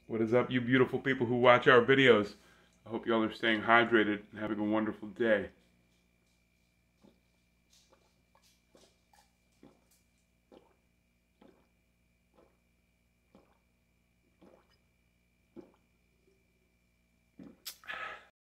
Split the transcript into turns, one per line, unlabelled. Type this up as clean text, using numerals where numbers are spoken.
What is up, you beautiful people who watch our videos? I hope y'all are staying hydrated and having a wonderful day.